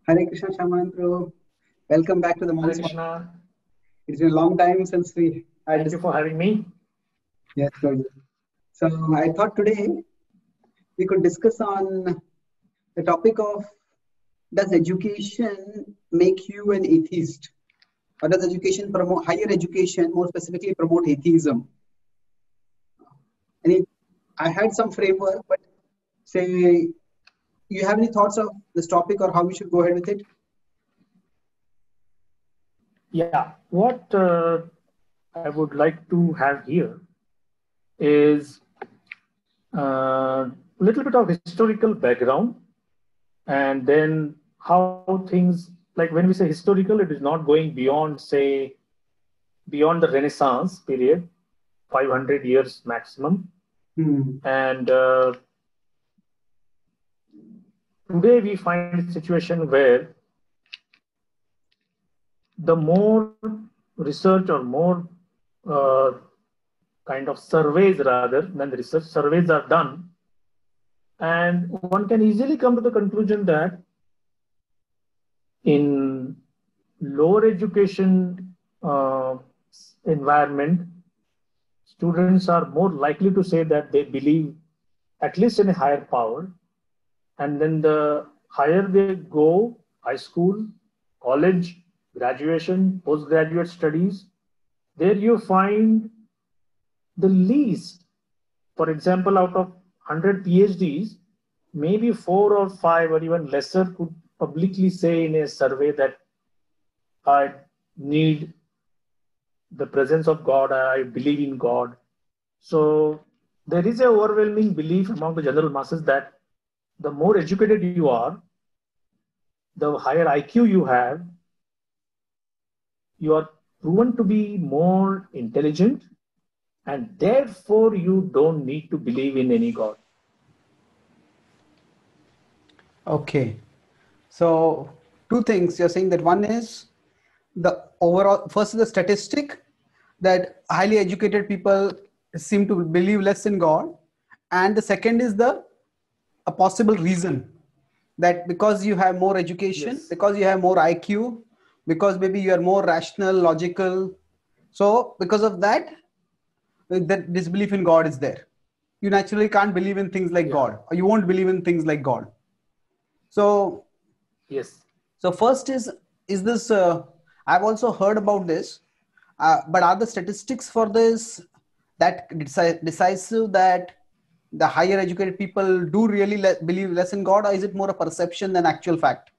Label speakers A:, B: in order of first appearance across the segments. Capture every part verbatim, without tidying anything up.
A: Hare Krishna Shamantra. Welcome back to the
B: Hare
A: Monks.
B: Krishna.
A: It's been a long time since we had
B: Thank
A: this.
B: you for having me.
A: Yes, good. So I thought today we could discuss on the topic of, does education make you an atheist? Or does education promote, higher education more specifically, promote atheism? Any, I had some framework, but say, you have any thoughts of this topic or how we should go ahead with it?
B: Yeah, what uh, I would like to have here is a uh, little bit of historical background, and then how things, like when we say historical, it is not going beyond, say, beyond the Renaissance period, five hundred years maximum.
A: Hmm.
B: And uh, today we find a situation where the more research or more uh, kind of surveys rather than the research, surveys are done, and one can easily come to the conclusion that in lower education uh, environment, students are more likely to say that they believe at least in a higher power, and then the higher they go, high school, college, graduation, postgraduate studies, there you find the least. For example, out of one hundred PhDs, maybe four or five or even lesser could publicly say in a survey that I need the presence of God, I believe in God. So there is an overwhelming belief among the general masses that the more educated you are, the higher I Q you have, you are proven to be more intelligent, and therefore you don't need to believe in any God.
A: Okay. So two things you're saying, that one is the overall, first is the statistic that highly educated people seem to believe less in God, and the second is the a possible reason that because you have more education,
B: Yes.
A: because you have more I Q, because maybe you are more rational, logical, so because of that, that disbelief in God is there. You naturally can't believe in things like
B: Yeah.
A: God, or you won't believe in things like God. So
B: Yes.
A: So first is is this? Uh, I've also heard about this, uh, but are the statistics for this that deci- decisive that the higher educated people do really le- believe less in God, or is it more a perception than actual fact?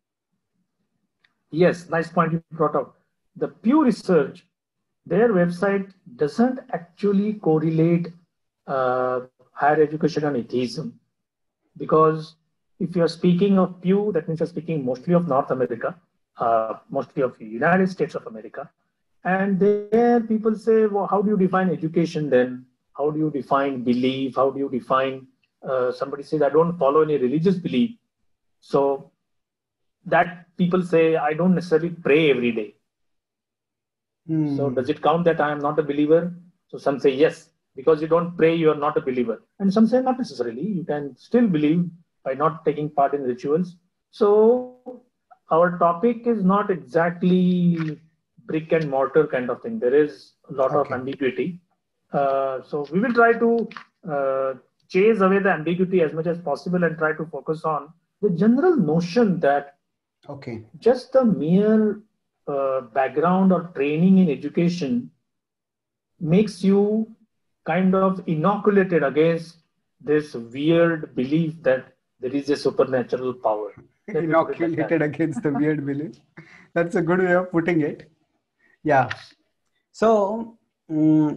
B: Yes, nice point you brought up. The Pew Research, their website doesn't actually correlate uh, higher education and atheism, because if you're speaking of Pew, that means you're speaking mostly of North America, uh, mostly of the United States of America. And there people say, well, how do you define education then? How do you define belief? How do you define, uh, somebody says, I don't follow any religious belief. So that people say, I don't necessarily pray every day.
A: Hmm.
B: So does it count that I am not a believer? So some say yes, because you don't pray, you are not a believer. And some say not necessarily. You can still believe by not taking part in rituals. So our topic is not exactly brick and mortar kind of thing. There is a lot of
A: Okay.
B: ambiguity. Uh, so we will try to uh, chase away the ambiguity as much as possible and try to focus on the general notion that
A: Okay.
B: just the mere uh, background or training in education makes you kind of inoculated against this weird belief that there is a supernatural power. Let me put it like that.
A: Inoculated against the weird belief. That's a good way of putting it. Yeah. So, mm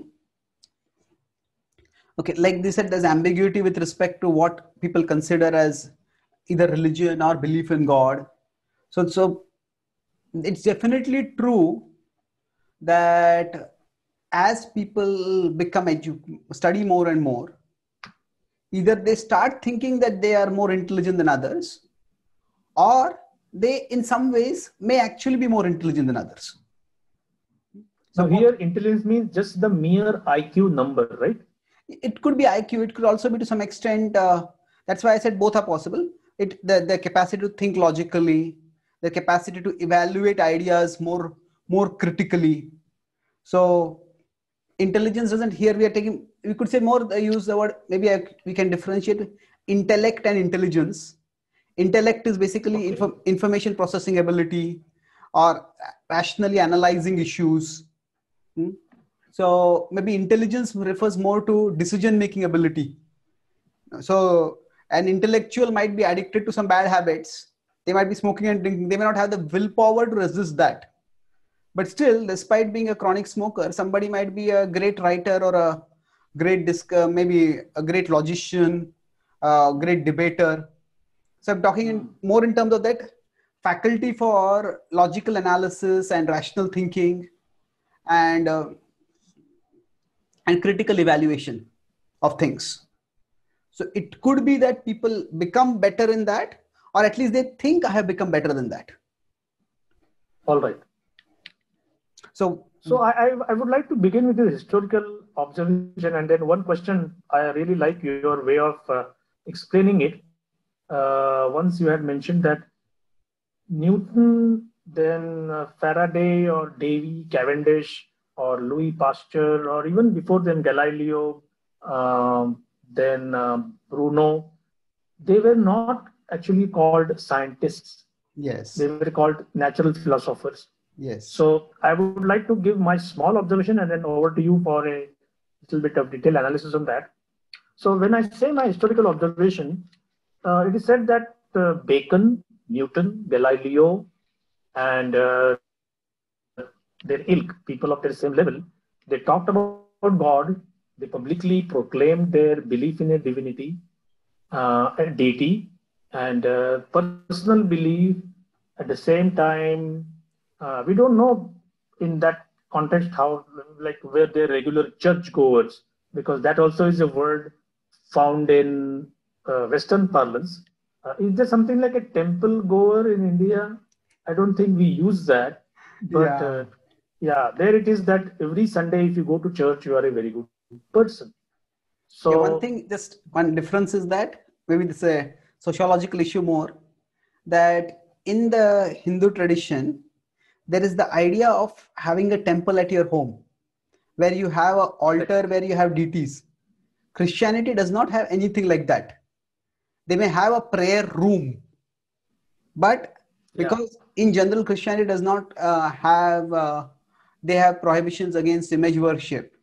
A: okay, like they said, there's ambiguity with respect to what people consider as either religion or belief in God. So, so it's definitely true that as people become edu- study more and more, either they start thinking that they are more intelligent than others, or they, in some ways, may actually be more intelligent than others.
B: So
A: Suppose
B: here intelligence means just the mere I Q number, right?
A: it could be I Q. It could also be to some extent. Uh, that's why I said both are possible. It the, the capacity to think logically, their capacity to evaluate ideas more, more critically. So intelligence doesn't, here we are taking, we could say more, uh, use the word, maybe I, we can differentiate intellect and intelligence. Intellect is basically
B: Okay.
A: info, information processing ability or rationally analyzing issues. Hmm? So maybe intelligence refers more to decision making ability. So an intellectual might be addicted to some bad habits. They might be smoking and drinking. They may not have the willpower to resist that. But still, despite being a chronic smoker, somebody might be a great writer or a great disc, uh, maybe a great logician, a great debater. So I'm talking in, more in terms of that faculty for logical analysis and rational thinking and uh, and critical evaluation of things. So it could be that people become better in that, or at least they think I have become better than that.
B: All right.
A: So,
B: so I, I, I would like to begin with a historical observation, and then one question. I really like your way of uh, explaining it. Uh, once you had mentioned that Newton, then uh, Faraday or Davy, Cavendish, or Louis Pasteur, or even before them Galileo, um, then um, Bruno, they were not actually called scientists.
A: yes,
B: They were called natural philosophers.
A: yes.
B: So I would like to give my small observation and then over to you for a little bit of detailed analysis on that. So when I say my historical observation, uh, it is said that uh, Bacon, Newton, Galileo, and uh, their ilk, people of their same level, they talked about God. They publicly proclaimed their belief in a divinity, uh, a deity, and uh, personal belief. At the same time, uh, we don't know in that context how, like, where they're regular churchgoers, because that also is a word found in uh, Western parlance. Uh, is there something like a temple goer in India? I don't think we use that, but
A: Yeah.
B: uh, yeah, there it is that every Sunday, if you go to church, you are a very good person. So,
A: yeah, one thing, just one difference is that maybe this is a sociological issue more, that in the Hindu tradition, there is the idea of having a temple at your home where you have an altar where you have deities. Christianity does not have anything like that. They may have a prayer room, but because yeah. in general Christianity does not uh, have, uh, they have prohibitions against image worship.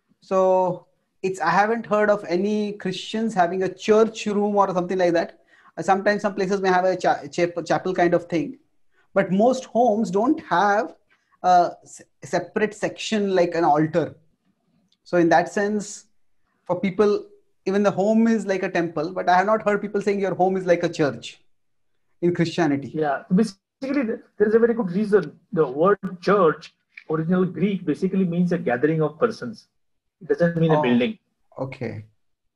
A: So it's, I haven't heard of any Christians having a church room or something like that. Sometimes some places may have a cha- chapel kind of thing, but most homes don't have a separate section like an altar. So in that sense, for people, even the home is like a temple, but I have not heard people saying your home is like a church in Christianity.
B: Yeah, basically there is a very good reason. The word church, original Greek, basically means a gathering of persons. It doesn't mean
A: oh,
B: a building.
A: Okay.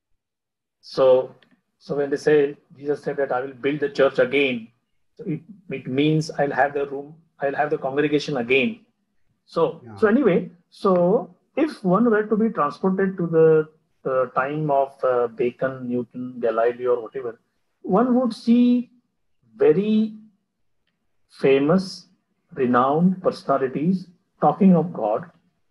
B: So, so when they say, Jesus said that I will build the church again, so it, it means I'll have the room, I'll have the congregation again. So, yeah. so anyway, so if one were to be transported to the, the time of uh, Bacon, Newton, Galileo, or whatever, one would see very famous, renowned personalities talking of God.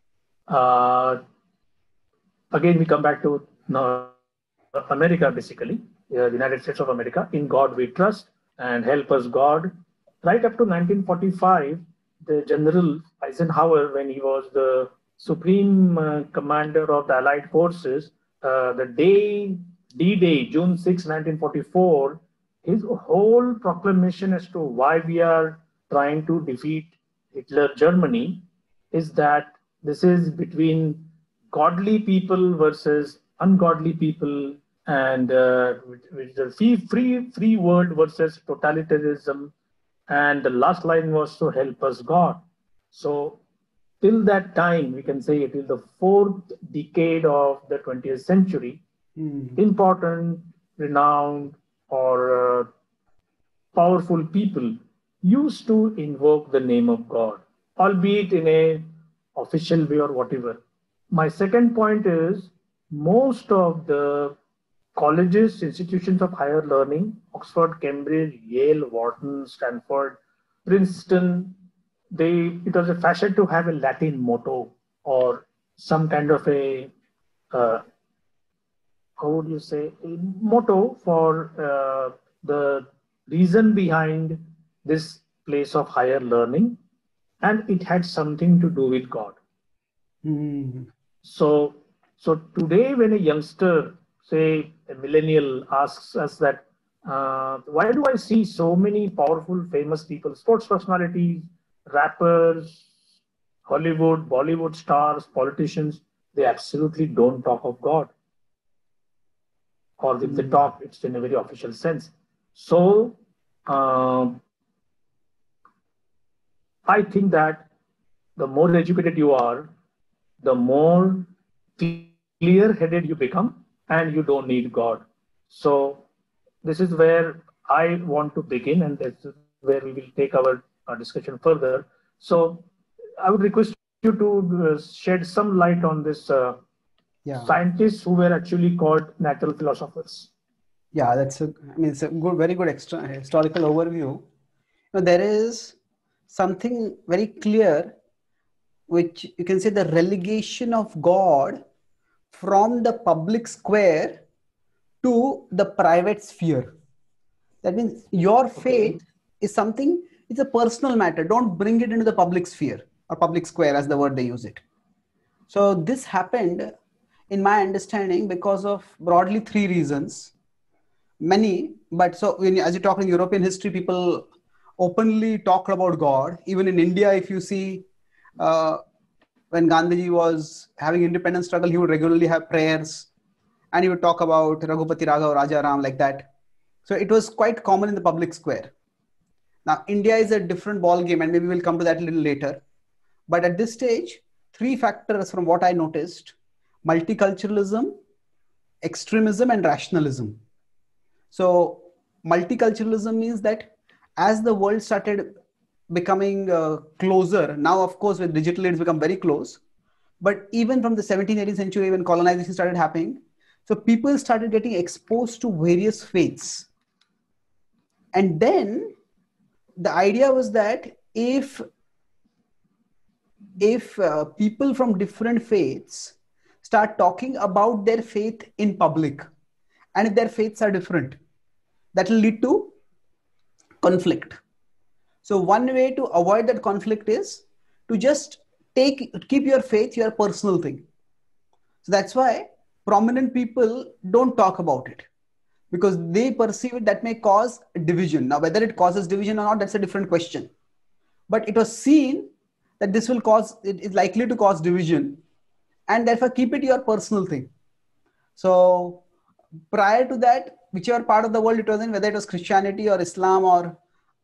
B: Uh, again, we come back to uh, America, basically, uh, the United States of America. In God we trust, and help us God. Right up to nineteen forty-five, the General Eisenhower, when he was the supreme uh, commander of the Allied forces, uh, the day D-Day, June sixth, nineteen forty-four, his whole proclamation as to why we are trying to defeat Hitler Germany is that this is between godly people versus ungodly people, and uh, with the free, free, free world versus totalitarianism. And the last line was to help us God. So till that time, we can say till the fourth decade of the twentieth century, mm. important, renowned, or uh, powerful people used to invoke the name of God, albeit in a official way or whatever. My second point is most of the colleges, institutions of higher learning, Oxford, Cambridge, Yale, Wharton, Stanford, Princeton, they it was a fashion to have a Latin motto or some kind of a uh, how would you say a motto for uh, the reason behind this place of higher learning, and it had something to do with God.
A: Mm.
B: So, so today, when a youngster, say a millennial, asks us that, uh, why do I see so many powerful, famous people, sports personalities, rappers, Hollywood, Bollywood stars, politicians, they absolutely don't talk of God, or if they
A: Mm.
B: talk, it's in a very official sense. So, um, I think that the more educated you are, the more clear headed you become, and you don't need God. So, this is where I want to begin, and this is where we will take our uh, discussion further. So, I would request you to uh, shed some light on this uh,
A: Yeah.
B: scientists who were actually called natural philosophers.
A: Yeah, that's a, I mean, it's a good, very good extra historical overview. Now, there is something very clear, which you can say the relegation of God from the public square to the private sphere. That means your faith
B: Okay.
A: is something, it's a personal matter. Don't bring it into the public sphere or public square, as the word they use it. So this happened, in my understanding, because of broadly three reasons. Many, but so when, as you talk in European history, people openly talk about God. Even in India, if you see, uh, when Gandhiji was having independence struggle, he would regularly have prayers, and he would talk about Raghupati Raghav, Raja Ram, like that. So it was quite common in the public square. Now, India is a different ball game, and maybe we'll come to that a little later. But at this stage, three factors from what I noticed: multiculturalism, extremism, and rationalism. So, multiculturalism means that as the world started becoming uh, closer, now, of course, with digital, it's become very close. But even from the seventeenth, eighteenth century, when colonization started happening, so people started getting exposed to various faiths. And then the idea was that if if uh, people from different faiths start talking about their faith in public, and if their faiths are different, that will lead to conflict. So one way to avoid that conflict is to just take keep your faith your personal thing. So that's why prominent people don't talk about it, because they perceive it that may cause division. Now, whether it causes division or not, that's a different question. But it was seen that this will cause, it is likely to cause division, and therefore keep it your personal thing. So prior to that, whichever part of the world it was in, whether it was Christianity or Islam or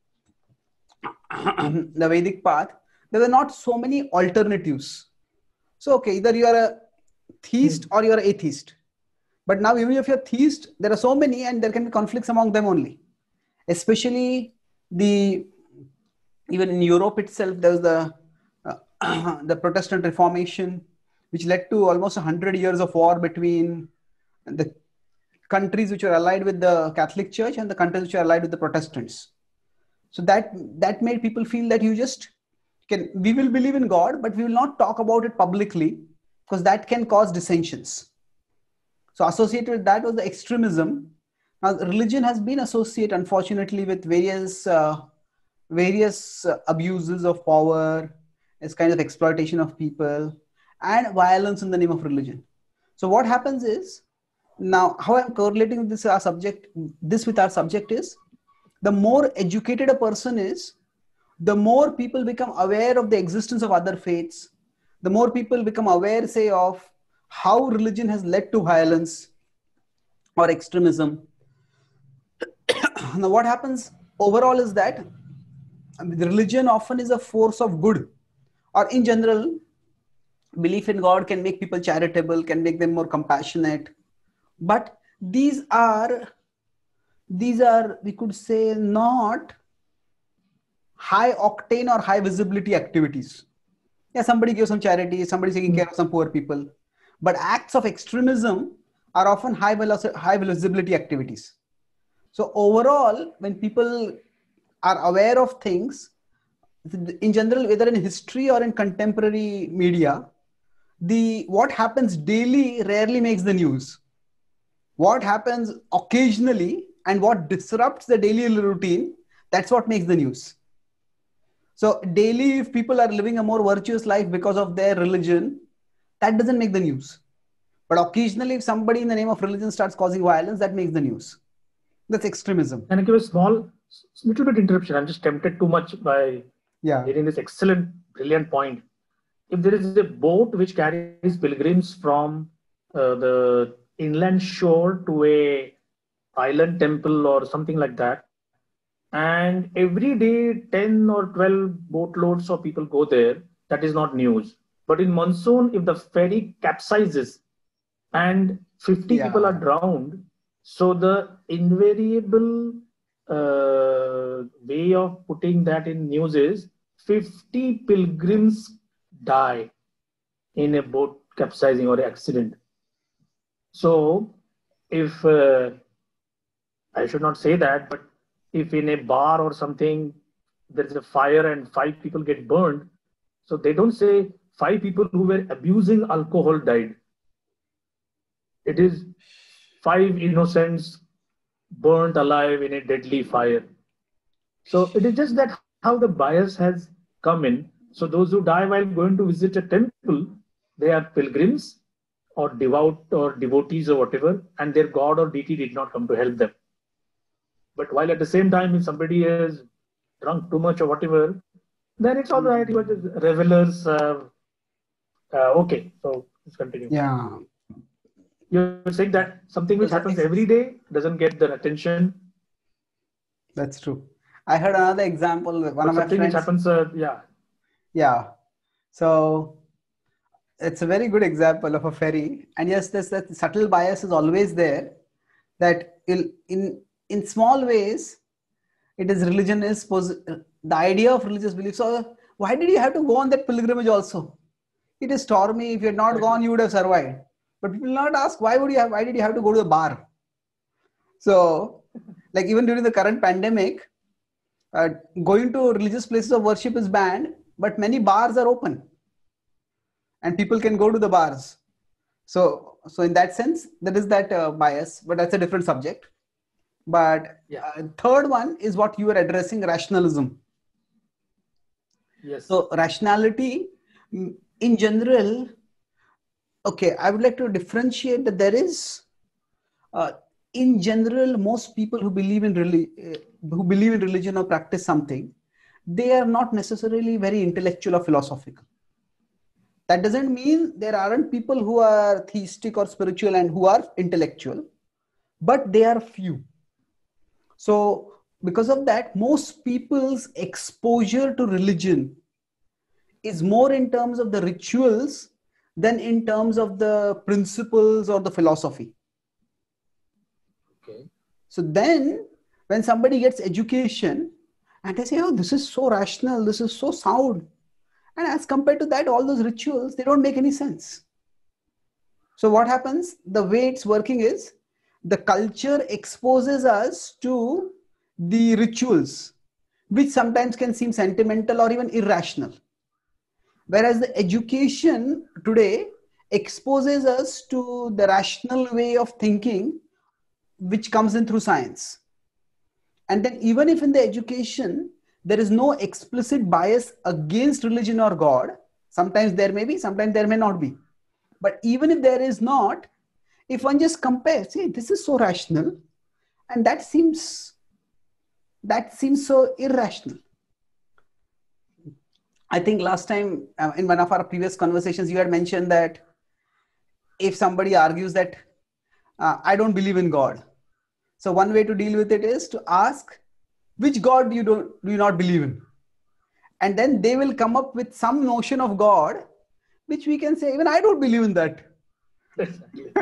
A: the Vedic path, there were not so many alternatives. So, okay, either you are a theist or you are atheist. But now, even if you're theist, there are so many, and there can be conflicts among them only. Especially the even in Europe itself, there was the uh, the Protestant Reformation, which led to almost a hundred years of war between the countries which are allied with the Catholic Church and the countries which are allied with the Protestants. So that that made people feel that you just can, we will believe in God, but we will not talk about it publicly, because that can cause dissensions. So associated with that was the extremism. Now, religion has been associated, unfortunately, with various uh, various uh, abuses of power, as kind of exploitation of people, and violence in the name of religion. So what happens is, now how I'm correlating this our subject this with our subject is, the more educated a person is, the more people become aware of the existence of other faiths, the more people become aware, say, of how religion has led to violence or extremism. Now, what happens overall is that, I mean, religion often is a force of good, or in general, belief in God can make people charitable, can make them more compassionate. But these are, these are, we could say, not high octane or high visibility activities. Yeah, somebody gives some charity, somebody's taking care of some poor people. But acts of extremism are often high, veloci- high visibility activities. So overall, when people are aware of things, in general, whether in history or in contemporary media, the what happens daily rarely makes the news. What happens occasionally and what disrupts the daily routine, that's what makes the news. So daily, if people are living a more virtuous life because of their religion, that doesn't make the news. But occasionally, if somebody in the name of religion starts causing violence, that makes the news. That's extremism.
B: Can I give a small, little bit interruption? I'm just tempted too much by
A: yeah.
B: hearing this excellent, brilliant point. If there is a boat which carries pilgrims from uh, the inland shore to a island temple or something like that, and every day ten or twelve boatloads of people go there, that is not news. But in monsoon, if the ferry capsizes and fifty
A: yeah.
B: people are drowned, so the invariable uh, way of putting that in news is fifty pilgrims die in a boat capsizing or accident. So if uh, I should not say that, but if in a bar or something there's a fire and five people get burned, so they don't say five people who were abusing alcohol died. It is five innocents burned alive in a deadly fire. So it is just that how the bias has come in. So those who die while going to visit a temple, they are pilgrims or devout or devotees or whatever, and their god or deity did not come to help them. But while at the same time, if somebody is drunk too much or whatever, then it's all right. But revelers, uh, uh, okay. So let's continue.
A: Yeah.
B: You're saying that something which happens every day doesn't get the attention.
A: That's true. I heard another example. One
B: but
A: of my
B: something
A: friends.
B: Which happens, uh, yeah.
A: Yeah. So it's a very good example of a ferry. And yes, this that subtle bias is always there. That in in in small ways, it is religion is the idea of religious belief. So why did you have to go on that pilgrimage also? It is stormy. If you had not gone, you would have survived. But people not ask why would you have? Why did you have to go to the bar? So, like even during the current pandemic, uh, going to religious places of worship is banned, but many bars are open, and people can go to the bars. So, so in that sense, there is that uh, bias, but that's a different subject. But
B: yeah.
A: uh, third one is what you were addressing, rationalism.
B: Yes.
A: So rationality in general, okay, I would like to differentiate that there is, uh, in general, most people who believe in relig- who believe in religion or practice something, they are not necessarily very intellectual or philosophical. That doesn't mean there aren't people who are theistic or spiritual and who are intellectual, but they are few. So because of that, most people's exposure to religion is more in terms of the rituals than in terms of the principles or the philosophy.
B: Okay.
A: So then when somebody gets education and they say, oh, this is so rational, this is so sound. And as compared to that, all those rituals, they don't make any sense. So what happens? The way it's working is the culture exposes us to the rituals, which sometimes can seem sentimental or even irrational. Whereas the education today exposes us to the rational way of thinking, which comes in through science. And then even if in the education, there is no explicit bias against religion or God, sometimes there may be, sometimes there may not be. But even if there is not, if one just compares, see, this is so rational, and that seems, that seems so irrational. I think last time uh, in one of our previous conversations, you had mentioned that if somebody argues that uh, I don't believe in God. So one way to deal with it is to ask, which God do you, don't, do you not believe in? And then they will come up with some notion of God, which we can say, even I don't believe in that.
B: Exactly.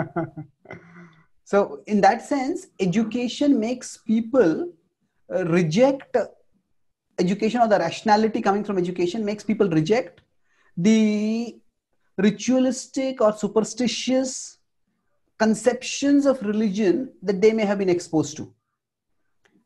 A: So in that sense, education makes people uh, reject education, or the rationality coming from education makes people reject the ritualistic or superstitious conceptions of religion that they may have been exposed to.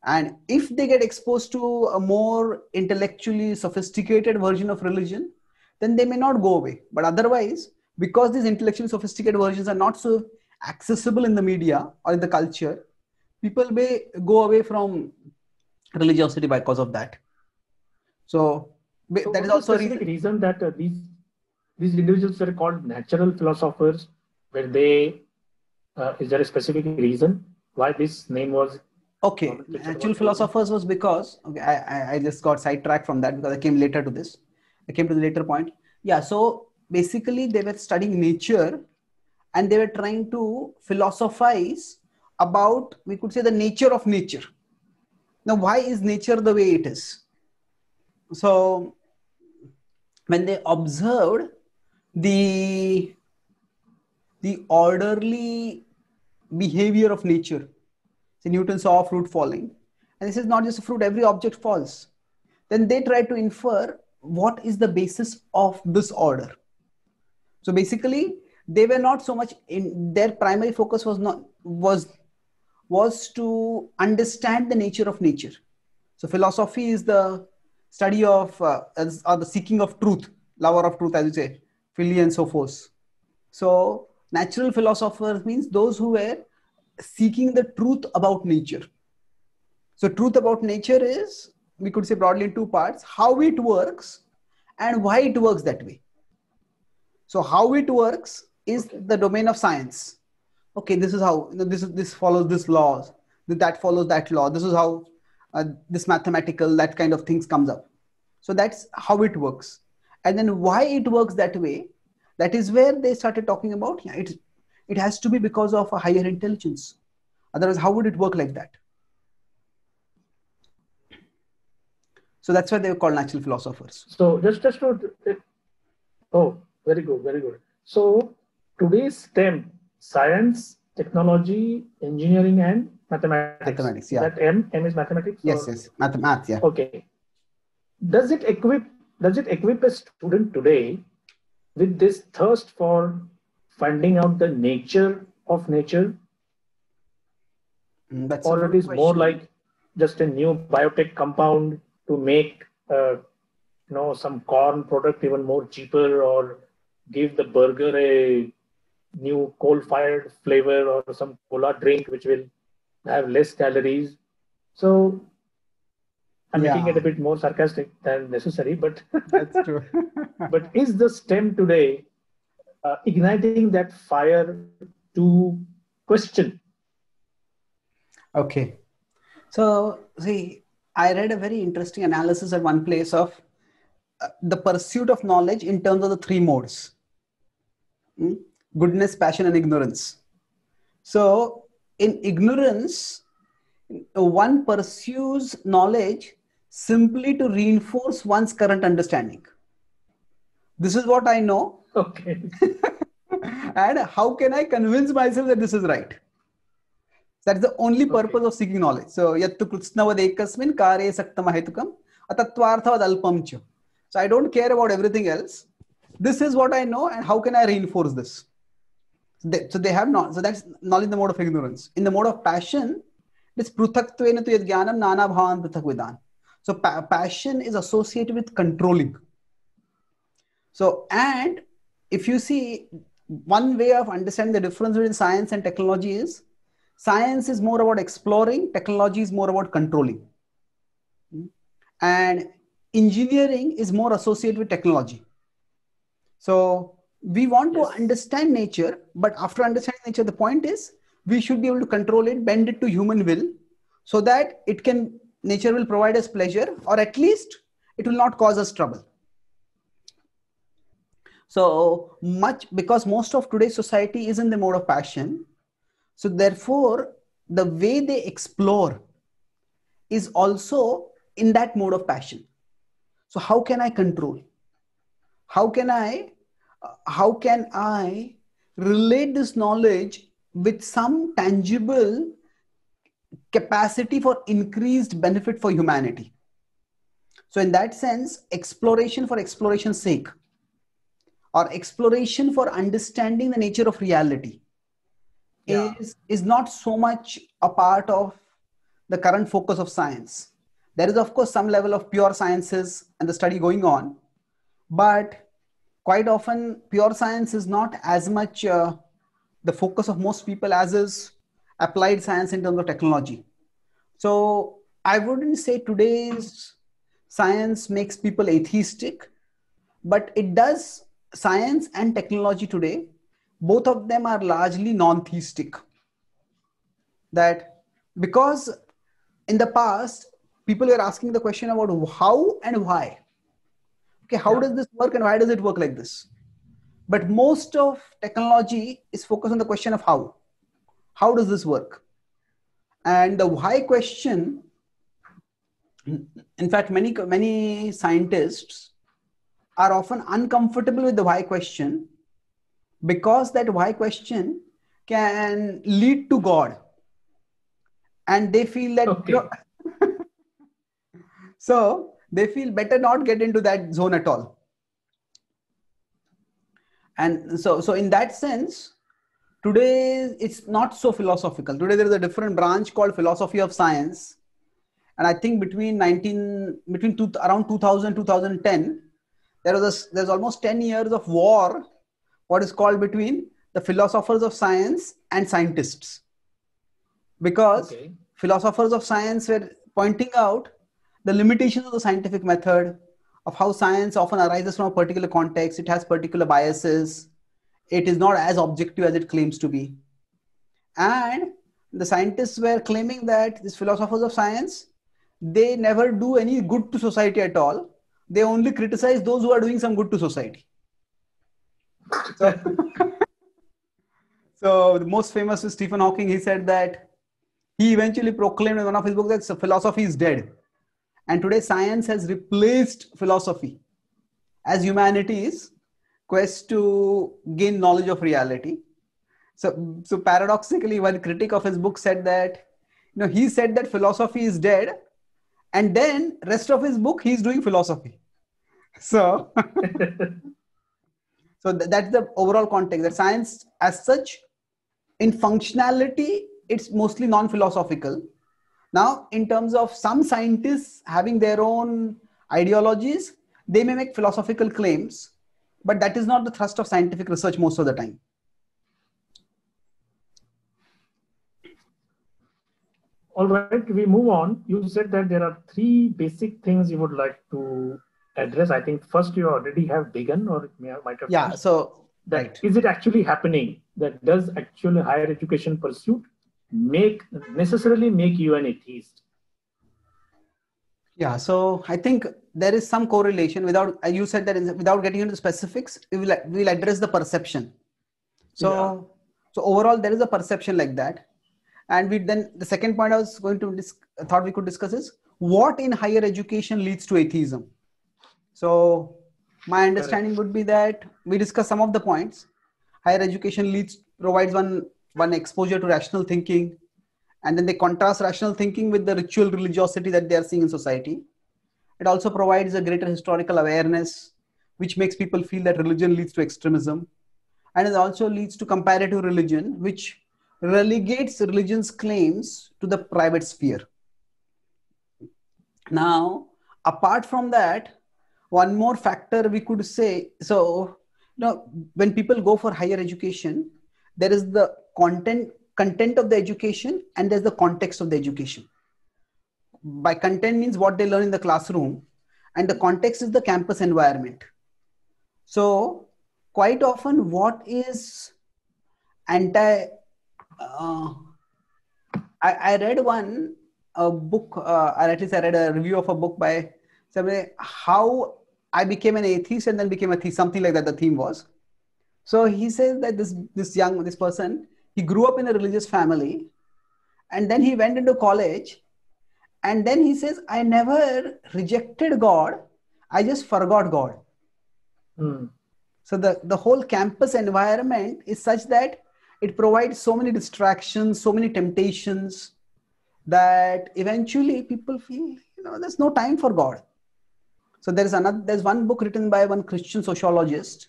A: And if they get exposed to a more intellectually sophisticated version of religion, then they may not go away. But otherwise, because these intellectually sophisticated versions are not so accessible in the media or in the culture, people may go away from religiosity because of that. So,
B: So
A: that is
B: what is
A: also
B: the
A: a
B: specific
A: reason.
B: reason that uh, these these individuals were called natural philosophers? Were they? Uh, is there a specific reason why this name was
A: Okay,
B: nomenclature
A: natural
B: was chosen?
A: philosophers was because, okay, I, I, I just got sidetracked from that because I came later to this. I came to the later point. Yeah, so basically they were studying nature and they were trying to philosophize about, we could say, the nature of nature. Now, why is nature the way it is? So, when they observed the the orderly behavior of nature, so Newton saw a fruit falling, and this is not just a fruit, every object falls. Then they try to infer what is the basis of this order. So basically, they were not so much in their primary focus was not was was to understand the nature of nature. So philosophy is the study of uh, or the seeking of truth, lover of truth, as you say, Philly and Sophos. So natural philosophers means those who were seeking the truth about nature. So truth about nature is, we could say broadly in two parts, how it works and why it works that way. So how it works is
B: Okay.
A: the domain of science. Okay, this is how, you know, this is this follows this laws, that follows that law. This is how uh, this mathematical, that kind of things comes up. So that's how it works. And then why it works that way, that is where they started talking about, yeah, it, it has to be because of a higher intelligence. Otherwise, how would it work like that? So that's why they were called natural philosophers.
B: So just just to oh, very good, very good. So today's STEM: science, technology, engineering, and mathematics.
A: Mathematics, yeah.
B: That M M is mathematics.
A: Yes,
B: or?
A: yes, math, math, yeah.
B: Okay. Does it equip Does it equip a student today with this thirst for finding out the nature of nature,
A: Mm, That's a
B: or it
A: good
B: is more
A: question.
B: like just a new biotech compound to make uh, you know some corn product even more cheaper, or give the burger a new coal-fired flavor, or some cola drink which will have less calories? So I'm making it
A: Yeah,
B: a bit more sarcastic than necessary, but
A: that's true.
B: but is the STEM today uh, igniting that fire to question?
A: Okay. So, see, I read a very interesting analysis at one place of uh, the pursuit of knowledge in terms of the three modes: mm, goodness, passion, and ignorance. So, in ignorance, uh, one pursues knowledge simply to reinforce one's current understanding. This is what I know,
B: Okay.
A: and how can I convince myself that this is right? That's the only purpose
B: Okay.
A: of seeking knowledge. So, yattu krutznavad ekasmin kare saktam ahetukam atatvarthavad alpam cha. So, I don't care about everything else. This is what I know, and how can I reinforce this? So they, so they have not. So that's knowledge in the mode of ignorance. In the mode of passion, it's pruthaktveena tu yad jnanam nana bhavan pruthak vidan. So pa- passion is associated with controlling. So, and if you see, one way of understanding the difference between science and technology is, science is more about exploring, technology is more about controlling. And engineering is more associated with technology. So we want
B: Yes.
A: to understand nature, but after understanding nature, the point is we should be able to control it, bend it to human will, so that it can, nature will provide us pleasure, or at least it will not cause us trouble. So much, because most of today's society is in the mode of passion. So therefore, the way they explore is also in that mode of passion. So how can I control? How can I, uh, how can I relate this knowledge with some tangible capacity for increased benefit for humanity? So in that sense, exploration for exploration's sake, or exploration for understanding the nature of reality,
B: Yeah.
A: is is not so much a part of the current focus of science. There is, of course, some level of pure sciences and the study going on, but quite often pure science is not as much uh, the focus of most people as is applied science in terms of technology. So I wouldn't say today's science makes people atheistic, but it does. Science and technology today, both of them are largely non-theistic. That because in the past, people were asking the question about how and why. Okay, how yeah. does this work and why does it work like this? But most of technology is focused on the question of how. How does this work? And the why question, in fact, many, many scientists are often uncomfortable with the why question because that why question can lead to God. And they feel that,
B: okay.
A: So they feel better not get into that zone at all. And so, so in that sense, today it's not so philosophical. Today there is a different branch called philosophy of science. And I think between nineteen, between two, around two thousand, two thousand ten, there was a, there's almost ten years of war, what is called between the philosophers of science and scientists. Because okay. philosophers of science were pointing out the limitations of the scientific method, of how science often arises from a particular context. It has particular biases. It is not as objective as it claims to be. And the scientists were claiming that these philosophers of science, they never do any good to society at all. They only criticize those who are doing some good to society. So, so the most famous is Stephen Hawking. He said that he eventually proclaimed in one of his books that philosophy is dead. And today science has replaced philosophy as humanity's quest to gain knowledge of reality. So, so paradoxically, one critic of his book said that, you know, he said that philosophy is dead, and then rest of his book, he's doing philosophy. So, so th- that's the overall context. That science as such, in functionality, it's mostly non-philosophical. Now, in terms of some scientists having their own ideologies, they may make philosophical claims, but that is not the thrust of scientific research most of the time.
B: All right, we move on. You said that there are three basic things you would like to address. I think first you already have begun, or may have, might have.
A: Yeah, so
B: that
A: right.
B: Is it actually happening? That does actually higher education pursuit make necessarily make you an atheist?
A: Yeah, so I think there is some correlation. Without, you said that in, without getting into specifics, we will we will address the perception. So, yeah. so overall, there is a perception like that. And we then the second point I was going to dis- thought we could discuss is what in higher education leads to atheism. So my understanding Correct. would be that we discuss some of the points. Higher education leads provides one one exposure to rational thinking, and then they contrast rational thinking with the ritual religiosity that they are seeing in society. It also provides a greater historical awareness, which makes people feel that religion leads to extremism, and it also leads to comparative religion, which relegates religion's claims to the private sphere. Now, apart from that, one more factor we could say, so, you know, when people go for higher education, there is the content, content of the education and there's the context of the education. By content means what they learn in the classroom, and the context is the campus environment. So quite often what is anti, uh, I, I read one a book, uh, or at least I read a review of a book by somebody, how I became an atheist and then became a theist, something like that the theme was. So he says that this, this young, this person, he grew up in a religious family, and then he went into college, and then he says, I never rejected God, I just forgot God.
B: Hmm.
A: So the, the whole campus environment is such that it provides so many distractions, so many temptations, that eventually people feel, you know, there's no time for God. So there is another, there's one book written by one Christian sociologist.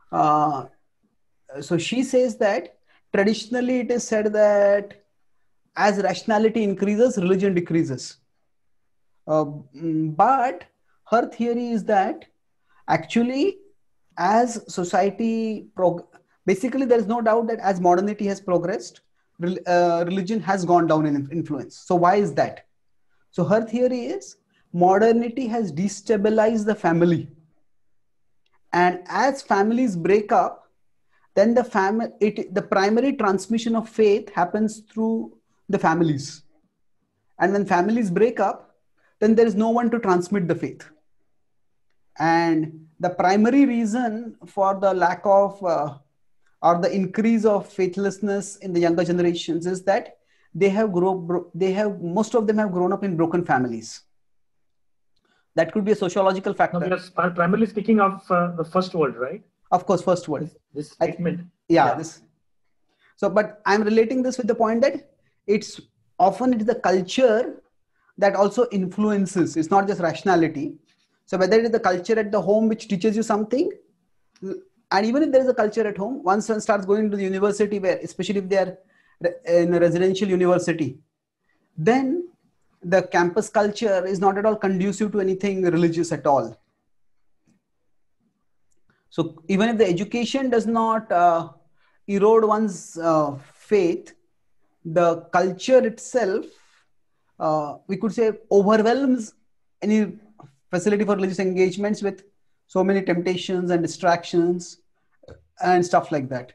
A: Uh, so she says that traditionally it is said that as rationality increases, religion decreases. Uh, mm, but her theory is that actually, as society prog- basically, there is no doubt that as modernity has progressed, rel- uh, religion has gone down in influence. So why is that? So her theory is modernity has destabilized the family, and as families break up, then the family it the primary transmission of faith happens through the families, and when families break up, then there is no one to transmit the faith. And the primary reason for the lack of uh, or the increase of faithlessness in the younger generations is that they have grown they have most of them have grown up in broken families. That could be a sociological factor.
B: Now we are primarily speaking of uh, the first world, right?
A: Of course, first world.
B: This, this statement.
A: I, yeah,
B: yeah.
A: This. So, but I'm relating this with the point that it's often it is the culture that also influences. It's not just rationality. So whether it is the culture at the home which teaches you something, and even if there is a culture at home, once one starts going to the university, where especially if they are in a residential university, then the campus culture is not at all conducive to anything religious at all. So even if the education does not uh, erode one's uh, faith, the culture itself, uh, we could say, overwhelms any facility for religious engagements with so many temptations and distractions and stuff like that.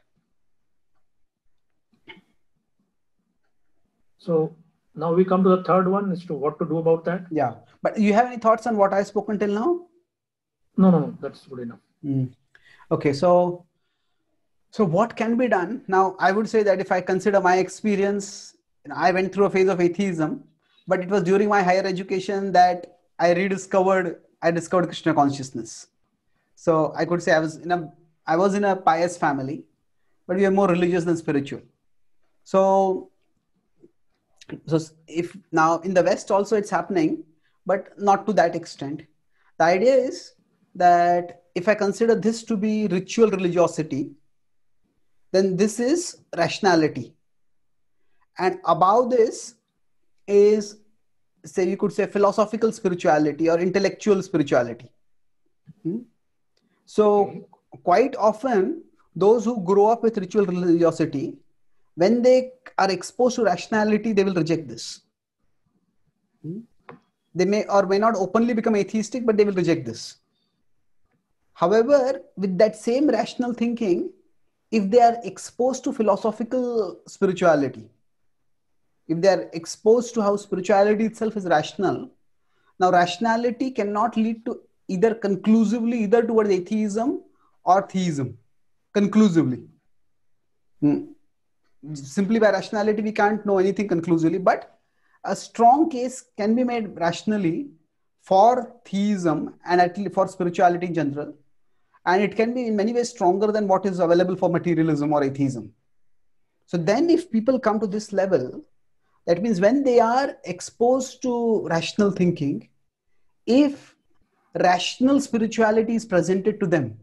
B: So now we come to the third one as to what to do about that.
A: Yeah. But you have any thoughts on what I've spoken till now?
B: No, no, no. That's good enough.
A: Mm. Okay. So, so what can be done? Now, I would say that if I consider my experience, you know, I went through a phase of atheism, but it was during my higher education that I rediscovered, I discovered Krishna consciousness. So I could say I was in a, I was in a pious family, but we are more religious than spiritual. So, so if now in the West also it's happening, but not to that extent. The idea is that if I consider this to be ritual religiosity, then this is rationality. And above this is, say, you could say philosophical spirituality or intellectual spirituality. Hmm? So okay. Quite often, those who grow up with ritual religiosity, when they are exposed to rationality, they will reject this. Hmm? They may or may not openly become atheistic, but they will reject this. However, with that same rational thinking, if they are exposed to philosophical spirituality, if they are exposed to how spirituality itself is rational, now rationality cannot lead to either conclusively either towards atheism or theism, conclusively. Hmm. Simply by rationality, we can't know anything conclusively, but a strong case can be made rationally for theism and at least for spirituality in general. And it can be in many ways stronger than what is available for materialism or atheism. So then if people come to this level, that means when they are exposed to rational thinking, if rational spirituality is presented to them,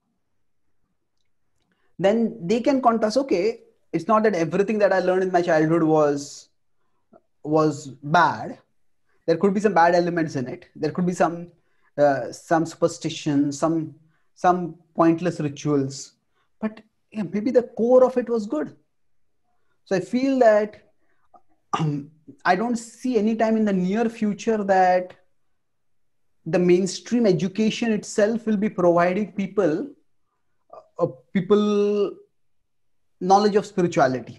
A: then they can contrast, okay, it's not that everything that I learned in my childhood was, was bad. There could be some bad elements in it. There could be some, uh, some superstition, some, some pointless rituals, but yeah, maybe the core of it was good. So I feel that um, I don't see any time in the near future that the mainstream education itself will be providing people, uh, people knowledge of spirituality.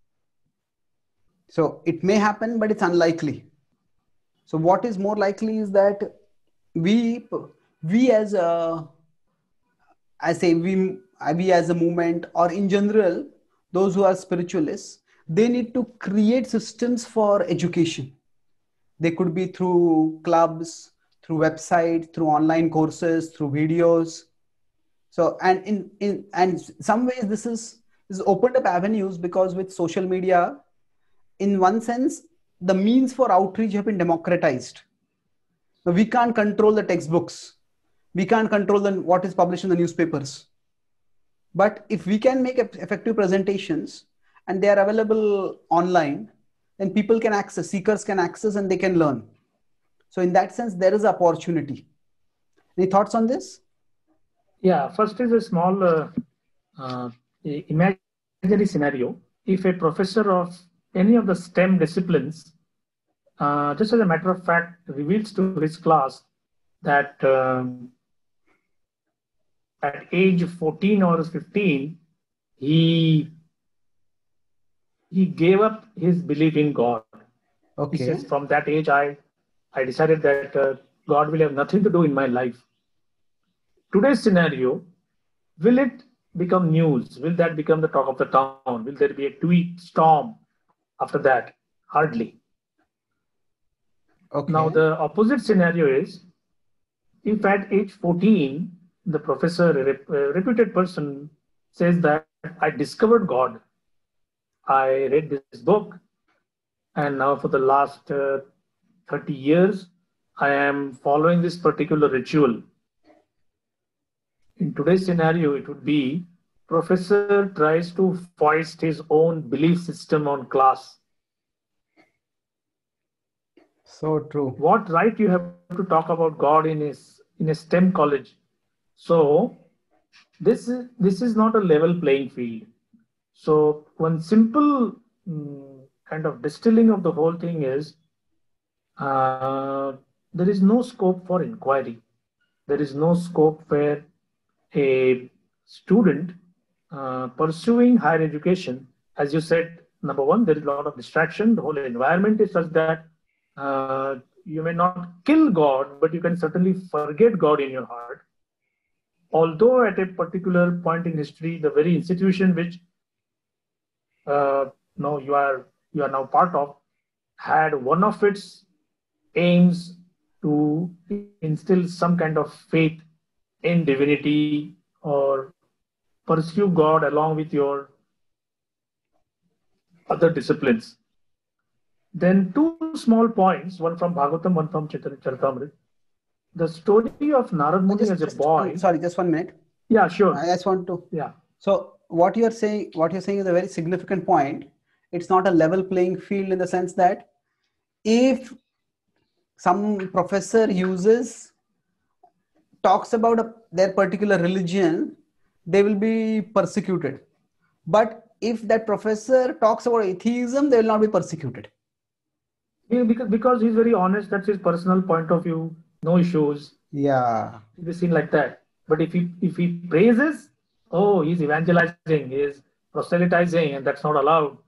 A: So it may happen, but it's unlikely. So what is more likely is that we, we as a, I say we, we as a movement, or in general, those who are spiritualists, they need to create systems for education. They could be through clubs, through websites, through online courses, through videos. So, and in, in and some ways this is, this opened up avenues, because with social media, in one sense, the means for outreach have been democratized. Now, we can't control the textbooks. We can't control the, what is published in the newspapers. But if we can make effective presentations and they are available online, then people can access, seekers can access, and they can learn. So in that sense, there is opportunity. Any thoughts on this?
B: Yeah, first is a small uh, uh, imaginary scenario. If a professor of any of the STEM disciplines, uh, just as a matter of fact, reveals to his class that um, at age fourteen or fifteen, he he gave up his belief in God.
A: Okay.
B: He says, from that age, I, I decided that uh, God will have nothing to do in my life. Today's scenario, will it become news? Will that become the talk of the town? Will there be a tweet storm after that? Hardly.
A: Okay.
B: Now, the opposite scenario is, if at age fourteen, the professor, a rep- a reputed person, says that I discovered God. I read this book, and now for the last uh, thirty years, I am following this particular ritual. In today's scenario, it would be professor tries to foist his own belief system on class.
A: So true.
B: What right you have to talk about God in a, in a STEM college? So this is, this is not a level playing field. So one simple um, kind of distilling of the whole thing is, uh, there is no scope for inquiry. There is no scope where a student uh, pursuing higher education, as you said, number one, there is a lot of distraction. The whole environment is such that uh, you may not kill God, but you can certainly forget God in your heart. Although at a particular point in history, the very institution which uh, no, you are you are now part of had one of its aims to instill some kind of faith in divinity or pursue God along with your other disciplines. Then two small points, one from Bhagavatam, one from Chaitanya Charitamrita. The story of Narad Muni
A: just,
B: as a
A: just,
B: boy.
A: um, sorry, just one minute.
B: Yeah, sure.
A: I just want to.
B: Yeah.
A: So what you're saying, what you're saying is a very significant point. It's not a level playing field in the sense that if some professor uses, talks about a, their particular religion, they will be persecuted. But if that professor talks about atheism, they will not be persecuted.
B: Yeah, because, because he's very honest, that's his personal point of view, no issues.
A: Yeah.
B: It is seen like that. But if he if he praises, oh, he's evangelizing, he's proselytizing, and that's not allowed.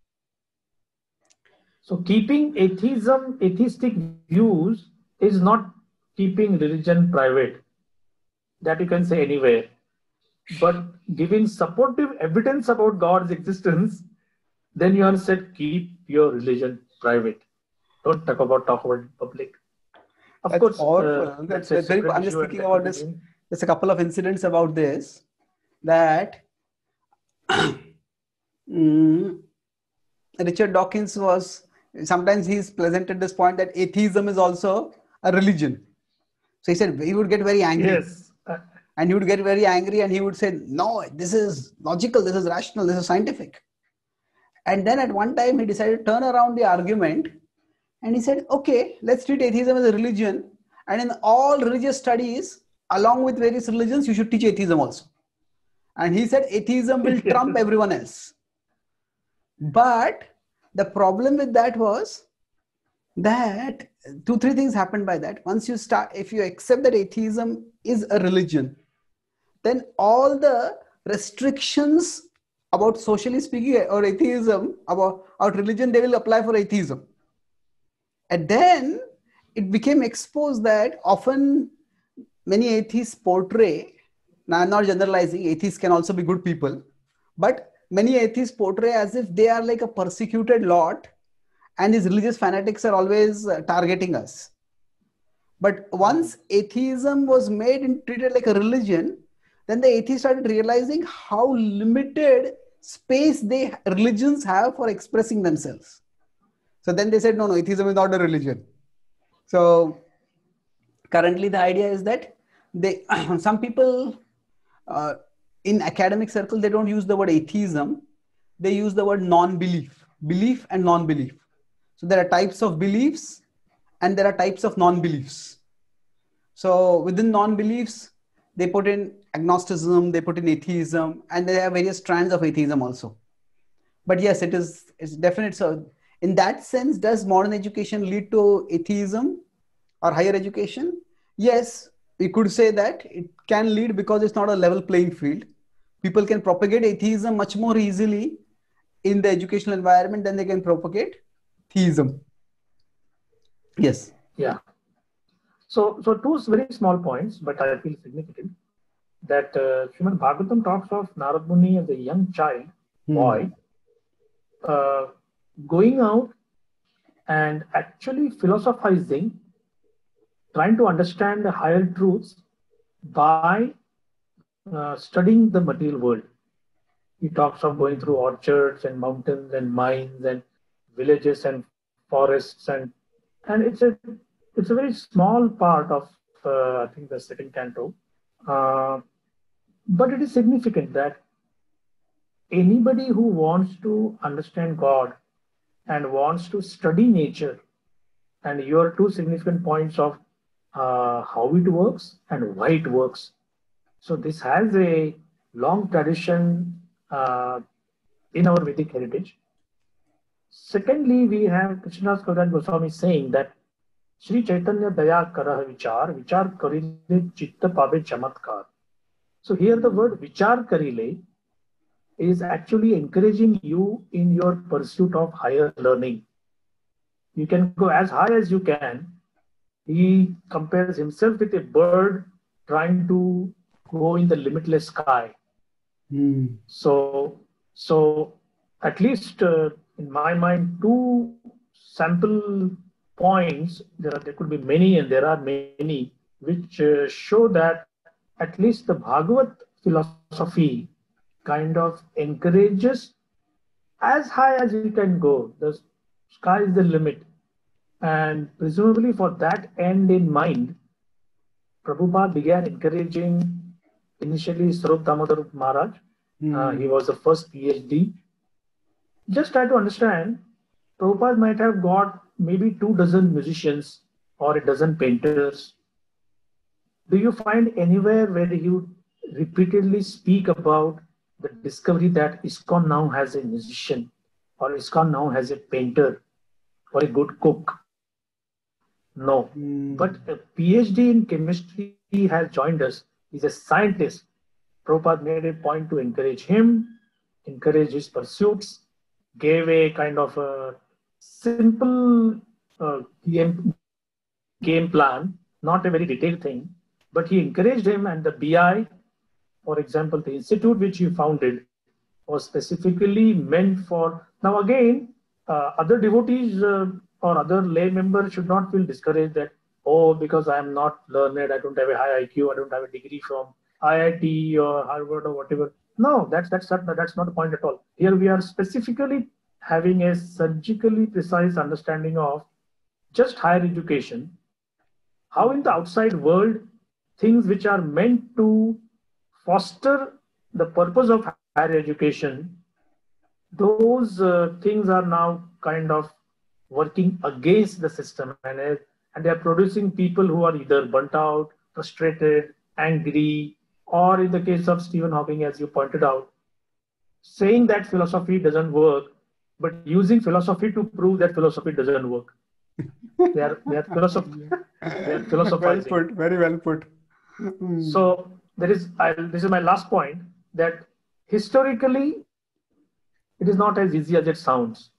B: So keeping atheism, atheistic views is not keeping religion private. That you can say anywhere. But giving supportive evidence about God's existence, then you are said, keep your religion private. Don't talk about talk about it public. Of
A: that's
B: course,
A: awful.
B: uh,
A: that's,
B: that's
A: that's very, I'm just thinking about this. There's a couple of incidents about this that mm, Richard Dawkins was, sometimes he's presented this point that atheism is also a religion. So he said he would get very angry.
B: Yes.
A: And he would get very angry and he would say, no, this is logical, this is rational, this is scientific. And then at one time he decided to turn around the argument and he said, okay, let's treat atheism as a religion. And in all religious studies, along with various religions, you should teach atheism also. And he said atheism will trump everyone else. But the problem with that was that two, three things happened by that. Once you start, if you accept that atheism is a religion, then all the restrictions about socially speaking or atheism, about, about religion, they will apply for atheism. And then it became exposed that often many atheists portray, now I'm not generalizing, atheists can also be good people, but many atheists portray as if they are like a persecuted lot and these religious fanatics are always uh, targeting us. But once atheism was made and treated like a religion, then the atheists started realizing how limited space they religions have for expressing themselves. So then they said, no, no, atheism is not a religion. So currently the idea is that they, some people uh, in academic circles, they don't use the word atheism. They use the word non-belief, belief and non-belief. So there are types of beliefs and there are types of non-beliefs. So within non-beliefs, they put in agnosticism, they put in atheism, and there are various strands of atheism also. But yes, it is it's definite. So in that sense, does modern education lead to atheism or higher education? Yes, we could say that it can lead because it's not a level playing field. People can propagate atheism much more easily in the educational environment than they can propagate theism. Yes.
B: Yeah. So, so two very small points, but I feel significant. That uh, Srimad Bhagavatam talks of Narad Muni as a young child,
A: Hmm.
B: boy, uh, going out and actually philosophizing, trying to understand the higher truths by uh, studying the material world. He talks of going through orchards and mountains and mines and villages and forests, and and it's a it's a very small part of uh, I think the second canto, uh, but it is significant that anybody who wants to understand God and wants to study nature, and your two significant points of uh, how it works and why it works. So this has a long tradition uh, in our Vedic heritage. Secondly, we have Krishnadas Kaviraj Goswami saying that Sri Chaitanya Daya Karah Vichar, Vichar Karile Chitta Pave Chamatkar. So here the word Vichar Karile is actually encouraging you in your pursuit of higher learning. You can go as high as you can. He compares himself with a bird trying to go in the limitless sky.
A: Hmm.
B: So, so at least uh, in my mind, two sample points, there, are, there could be many and there are many, which uh, show that at least the Bhagavat philosophy kind of encourages as high as you can go. The sky is the limit. And presumably for that end in mind, Prabhupada began encouraging initially Swarup Damodar Maharaj.
A: Hmm.
B: Uh, he was the first PhD. Just try to understand, Prabhupada might have got maybe two dozen musicians or a dozen painters. Do you find anywhere where he would repeatedly speak about the discovery that ISKCON now has a musician, or ISKCON now has a painter, or a good cook? No.
A: Hmm.
B: But a PhD in chemistry has joined us. He's a scientist. Prabhupada made a point to encourage him, encourage his pursuits, gave a kind of a simple uh, game, game plan, not a very detailed thing, but he encouraged him, and the B I, for example, the institute which he founded was specifically meant for. Now again, uh, other devotees uh, or other lay members should not feel discouraged that, oh, because I am not learned, I don't have a high I Q, I don't have a degree from I I T or Harvard or whatever. No, that's that's not, that's not the point at all. Here we are specifically having a surgically precise understanding of just higher education, how in the outside world, things which are meant to foster the purpose of higher education, those uh, things are now kind of working against the system, and, and they are producing people who are either burnt out, frustrated, angry, or in the case of Stephen Hawking, as you pointed out, saying that philosophy doesn't work, but using philosophy to prove that philosophy doesn't work. They are, they are, philosoph- they are philosophizing.
A: Well put, very well put.
B: Mm. So there is, I'll, this is my last point, that historically, it is not as easy as it sounds.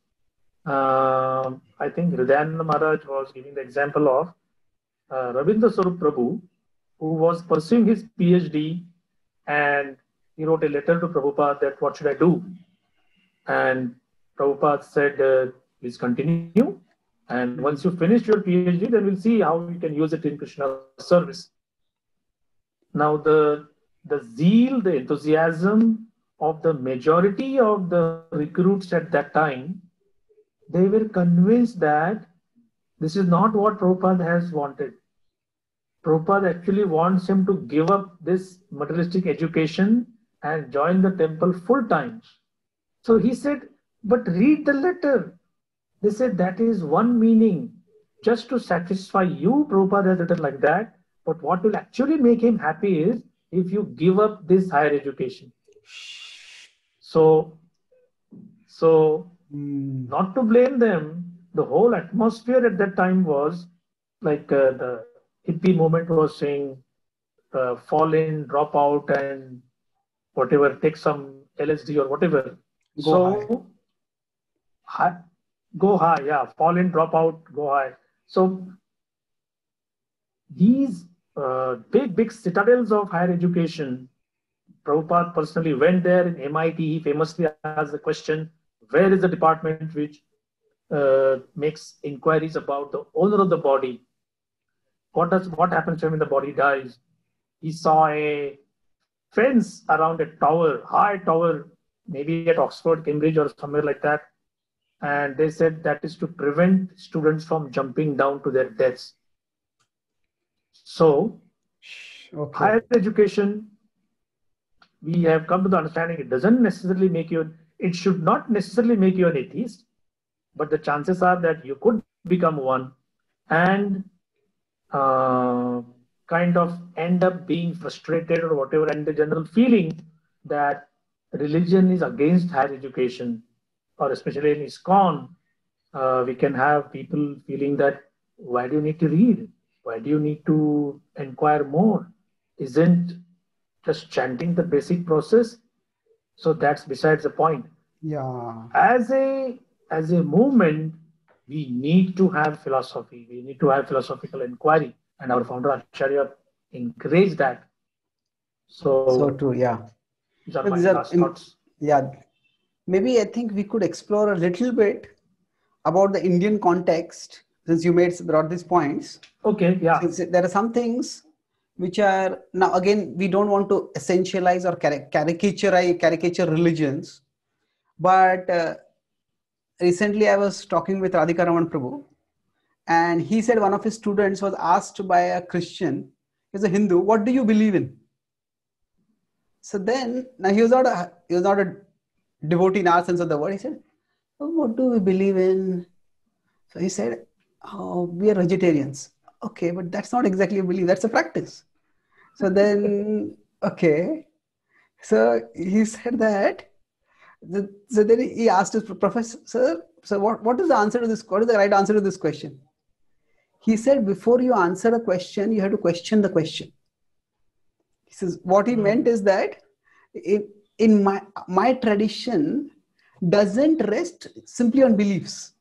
B: Uh, I think Hridayananda Maharaj was giving the example of uh, Rabindra Swarup Prabhu, who was pursuing his PhD, and he wrote a letter to Prabhupada that what should I do? And Prabhupada said, uh, please continue. And once you finish your PhD, then we'll see how you can use it in Krishna's service. Now, the, the zeal, the enthusiasm of the majority of the recruits at that time, they were convinced that this is not what Prabhupada has wanted. Prabhupada actually wants him to give up this materialistic education and join the temple full time. So he said, but read the letter. They said that is one meaning just to satisfy you. Prabhupada has written like that. But what will actually make him happy is if you give up this higher education. So, so
A: Mm.
B: not to blame them, the whole atmosphere at that time was like uh, the hippie movement was saying, uh, fall in, drop out, and whatever, take some L S D or whatever.
A: Go
B: so,
A: high.
B: high, go high, yeah, fall in, drop out, go high. So, these uh, big, big citadels of higher education, Prabhupada personally went there in M I T. He famously asked the question, where is the department which uh, makes inquiries about the owner of the body? What does what happens to him when the body dies? He saw a fence around a tower, high tower, maybe at Oxford, Cambridge, or somewhere like that. And they said that is to prevent students from jumping down to their deaths. So,
A: okay.
B: Higher education, we have come to the understanding it doesn't necessarily make you, it should not necessarily make you an atheist, but the chances are that you could become one and uh, kind of end up being frustrated or whatever, and the general feeling that religion is against higher education, or especially in ISKCON, uh, we can have people feeling that why do you need to read? Why do you need to inquire more? Isn't just chanting the basic process? So that's besides the point.
A: Yeah.
B: As a as a movement, we need to have philosophy. We need to have philosophical inquiry, and our founder Acharya encouraged that. So,
A: So true. Yeah.
B: these are
A: So
B: my
A: these are
B: last
A: im-
B: thoughts.
A: yeah. Maybe I think we could explore a little bit about the Indian context, since you made brought these points.
B: Okay, yeah.
A: Since there are some things which are, now again, we don't want to essentialize or cari- caricature caricature religions, but uh, recently I was talking with Radhika Raman Prabhu, and he said one of his students was asked by a Christian, he's a Hindu, what do you believe in? So then, now he was not a he was not a devotee in our sense of the word. He said, oh, what do we believe in? So he said, oh, we are vegetarians. Okay, but that's not exactly a belief, that's a practice. So then, okay. So he said that, the, so then he asked his professor, sir, so what, what is the answer to this? What is the right answer to this question? He said, before you answer a question, you have to question the question. He says, what he
B: Mm.
A: meant is that in, in my, my tradition doesn't rest simply on beliefs.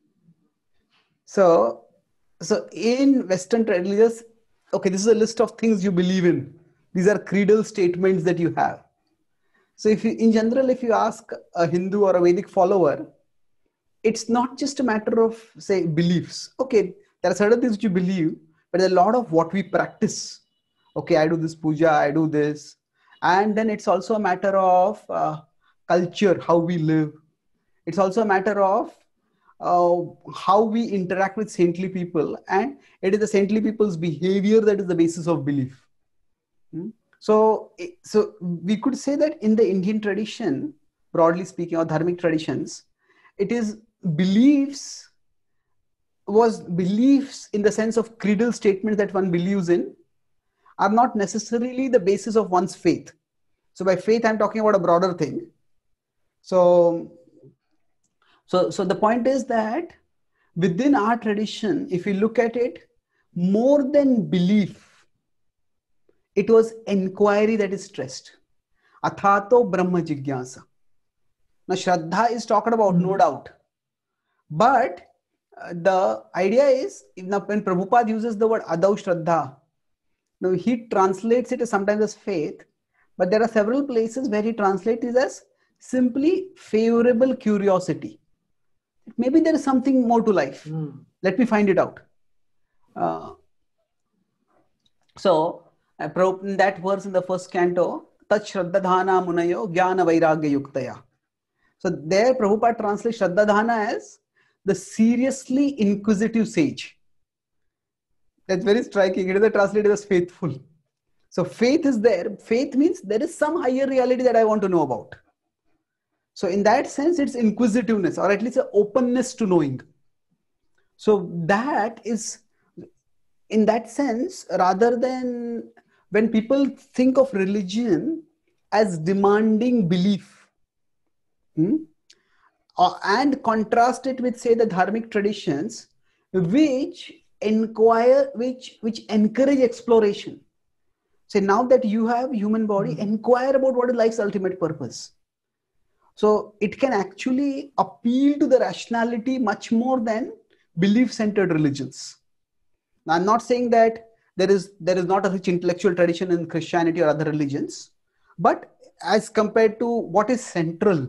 A: So, so in Western religious, okay, this is a list of things you believe in. These are creedal statements that you have. So if you, in general, if you ask a Hindu or a Vedic follower, it's not just a matter of, say, beliefs. Okay, there are certain things which you believe, but there's a lot of what we practice. Okay, I do this puja, I do this. And then it's also a matter of uh, culture, how we live. It's also a matter of uh, how we interact with saintly people. And it is the saintly people's behavior that is the basis of belief. Hmm? So, so we could say that in the Indian tradition, broadly speaking, or dharmic traditions, it is beliefs, was beliefs in the sense of creedal statements that one believes in, are not necessarily the basis of one's faith. So by faith, I'm talking about a broader thing. So, so, so the point is that within our tradition, if you look at it, more than belief, it was inquiry that is stressed. Athato Brahma Jigyasa. Now, Shraddha is talked about, no doubt. But uh, the idea is, now when Prabhupada uses the word Adau Shraddha, now he translates it as sometimes as faith, but there are several places where he translates it as simply favorable curiosity. Maybe there is something more to life.
B: Mm.
A: Let me find it out. Uh, so, uh, in that verse in the first canto, Tat Shraddhadhana Munayo Jnana Vairagya Yuktaya. So there Prabhupada translates Shraddhadhana as the seriously inquisitive sage. That's very striking. It is translated as faithful. So faith is there. Faith means there is some higher reality that I want to know about. So in that sense, it's inquisitiveness, or at least an openness to knowing. So that is, in that sense, rather than when people think of religion as demanding belief, hmm, uh, and contrast it with, say, the dharmic traditions, which inquire, which which encourage exploration. Say, now that you have human body,
B: Mm.
A: inquire about what is life's ultimate purpose. So it can actually appeal to the rationality much more than belief-centered religions. Now, I'm not saying that there is there is not a rich intellectual tradition in Christianity or other religions, but as compared to what is central,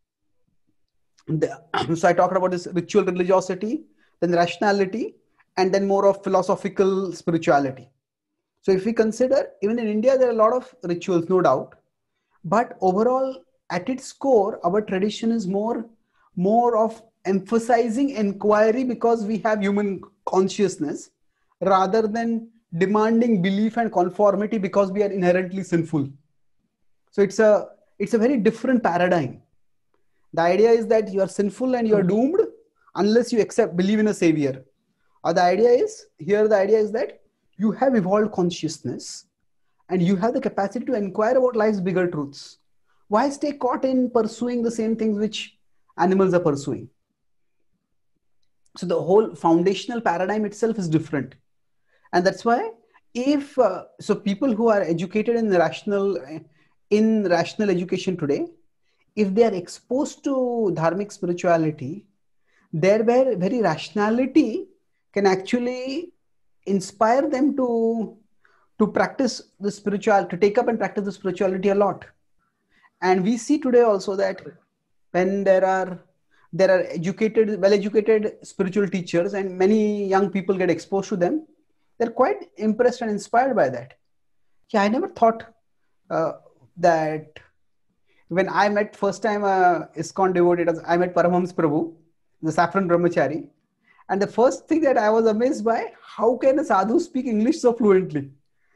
A: the, so I talked about this ritual religiosity, then rationality, and then more of philosophical spirituality. So if we consider, even in India, there are a lot of rituals, no doubt, but overall, at its core, our tradition is more, more of emphasizing inquiry because we have human consciousness, rather than demanding belief and conformity because we are inherently sinful. So it's a it's a very different paradigm. The idea is that you are sinful and you are doomed unless you accept, believe in a savior. Or the idea is, here the idea is that you have evolved consciousness and you have the capacity to inquire about life's bigger truths. Why stay caught in pursuing the same things which animals are pursuing? So the whole foundational paradigm itself is different. And that's why, if uh, so people who are educated in rational in rational education today, if they are exposed to dharmic spirituality, their very, very rationality can actually inspire them to to practice the spiritual, to take up and practice the spirituality a lot. And we see today also that when there are there are educated, well educated spiritual teachers, and many young people get exposed to them, they're quite impressed and inspired by that. Yeah, I never thought uh, that when I met first time uh, ISKCON devotee, I met Paramhams Prabhu, the Saffron Brahmachari. And the first thing that I was amazed by, how can a sadhu speak English so fluently?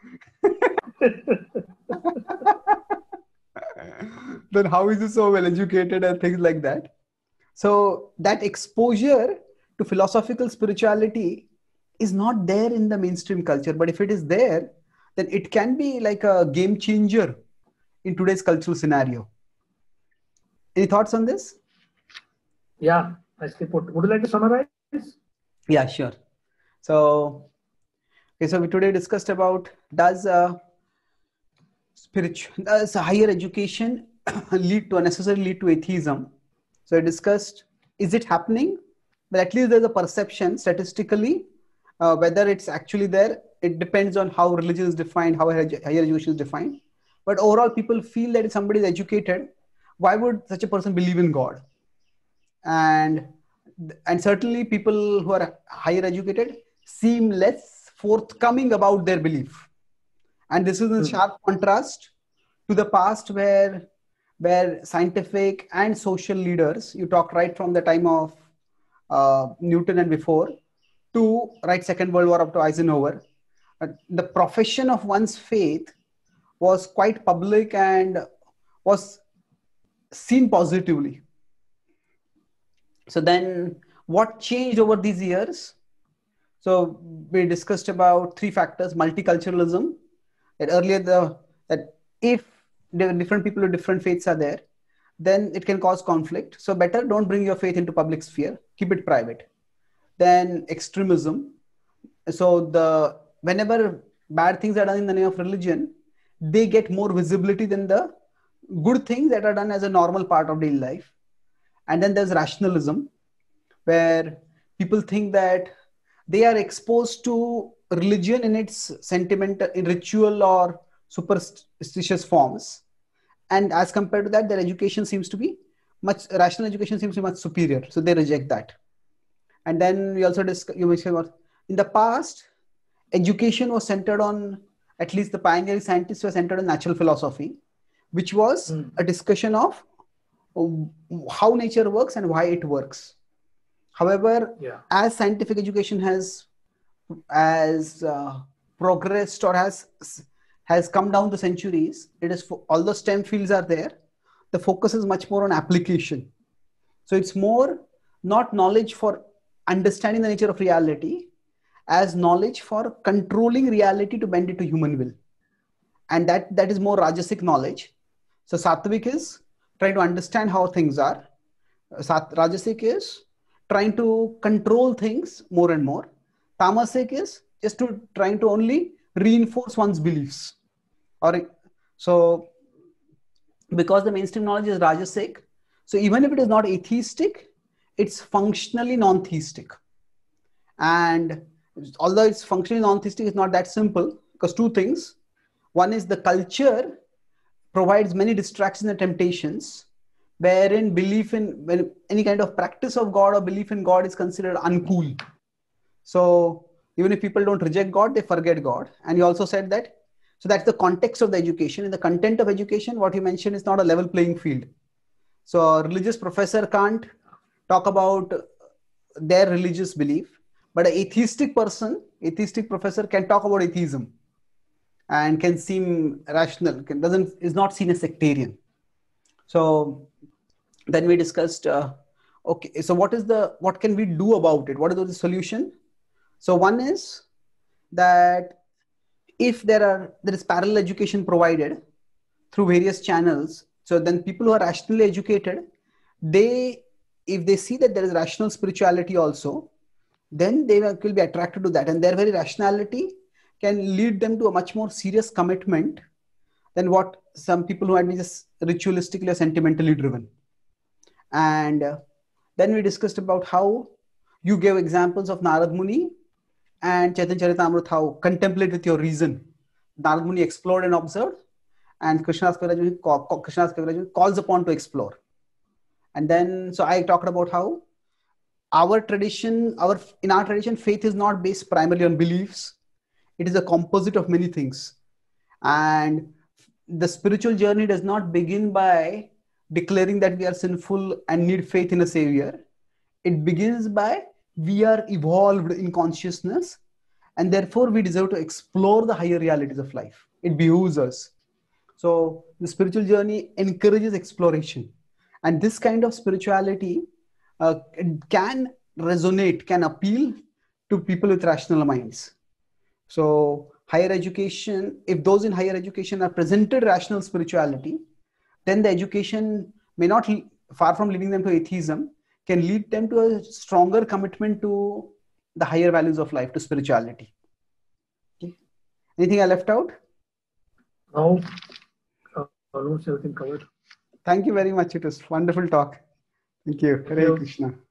A: Then how is he so well educated and things like that? So that exposure to philosophical spirituality is not there in the mainstream culture. But if it is there, then it can be like a game changer in today's cultural scenario. Any thoughts on this?
B: Yeah, nicely put. Would you like to summarize?
A: Yeah, sure. So, okay, so we today discussed about, does uh, spiritual, does higher education lead to, necessarily lead to atheism? So I discussed, is it happening? But at least there's a perception statistically. Uh, whether it's actually there, it depends on how religion is defined, how higher education is defined. But overall, people feel that if somebody is educated, why would such a person believe in God? And and certainly people who are higher educated seem less forthcoming about their belief. And this is in sharp contrast to the past, where where scientific and social leaders, you talk right from the time of uh, Newton and before, to right Second World War up to Eisenhower, uh, the profession of one's faith was quite public and was seen positively. So then what changed over these years? So we discussed about three factors: multiculturalism, that earlier the that if different people with different faiths are there, then it can cause conflict. So better don't bring your faith into public sphere, keep it private. Then extremism. So the whenever bad things are done in the name of religion, they get more visibility than the good things that are done as a normal part of daily life. And then there's rationalism, where people think that they are exposed to religion in its sentimental, in ritual or superstitious forms. And as compared to that, their education seems to be much, rational education seems to be much superior. So they reject that. And then we also discuss, you mentioned about, in the past, education was centered on, at least the pioneering scientists were centered on natural philosophy, which was mm. a discussion of how nature works and why it works. However, yeah. as scientific education has as uh, progressed or has has come down the centuries, it is, although STEM fields are there, the focus is much more on application. So it's more not knowledge for understanding the nature of reality as knowledge for controlling reality to bend it to human will. And that, that is more Rajasic knowledge. So Sattvic is trying to understand how things are. Sat, Rajasic is trying to control things more and more. Tamasic is just to trying to only reinforce one's beliefs. Or so because the mainstream knowledge is Rajasic, so even if it is not atheistic, it's functionally non-theistic. And although it's functionally non-theistic, it's not that simple, because two things. One is the culture provides many distractions and temptations, wherein belief in when any kind of practice of God or belief in God is considered uncool. So even if people don't reject God, they forget God. And you also said that, so that's the context of the education. In the content of education, what you mentioned is not a level playing field. So a religious professor can't talk about their religious belief, but an atheistic person, atheistic professor can talk about atheism and can seem rational, can, doesn't, is not seen as sectarian. So then we discussed, uh, okay, so what is the, what can we do about it? What is the solution? So one is that if there are, there is parallel education provided through various channels, so then people who are rationally educated, they, if they see that there is rational spirituality also, then they will be attracted to that. And their very rationality can lead them to a much more serious commitment than what some people who might be just ritualistically or sentimentally driven. And uh, then we discussed about how you gave examples of Narad Muni and Chaitanya Charitamrita, how contemplate with your reason. Narad Muni explored and observed, and Krishnadas Kaviraj Krishnadas Kaviraj calls upon to explore. And then, so I talked about how our tradition, our in our tradition, faith is not based primarily on beliefs. It is a composite of many things. And the spiritual journey does not begin by declaring that we are sinful and need faith in a savior. It begins by we are evolved in consciousness, and therefore we deserve to explore the higher realities of life. It behooves us. So the spiritual journey encourages exploration. And this kind of spirituality uh, can resonate, can appeal to people with rational minds. So higher education, if those in higher education are presented rational spirituality, then the education may not, far from leading them to atheism, can lead them to a stronger commitment to the higher values of life, to spirituality. Okay. Anything I left out?
B: No, uh, almost everything covered.
A: Thank you very much. It was wonderful talk. Thank you. Hare Krishna.